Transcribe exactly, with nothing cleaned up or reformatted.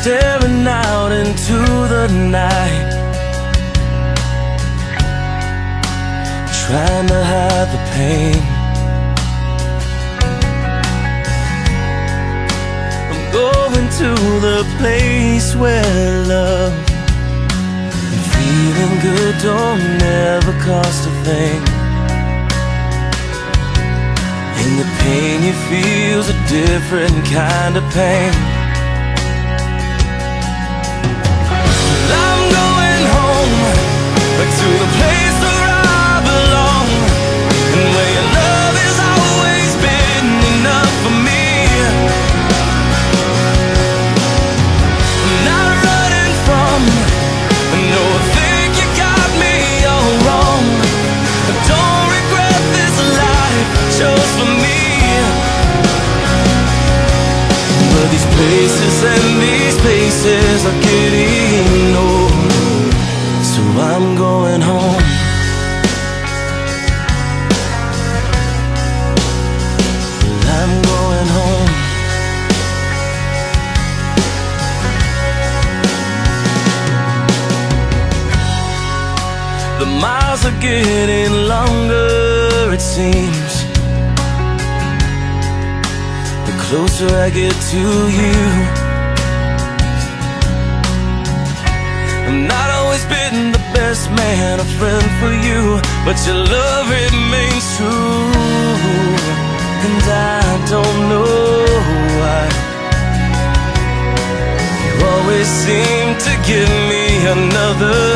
staring out into the night, trying to hide the pain. I'm going to the place where love and feeling good don't never cost a thing. And the pain you feel's a different kind of pain. I'm going home, back to the place where I belong, and where your love has always been enough for me. I'm not running from, no, I think you got me all wrong. I don't regret this life I chose for me. But these places and these places are getting old, so I'm going home. Well, I'm going home. The miles are getting longer, it seems, the closer I get to you. I'm not always been the best man, a friend for you, but your love remains true. And I don't know why you always seem to give me another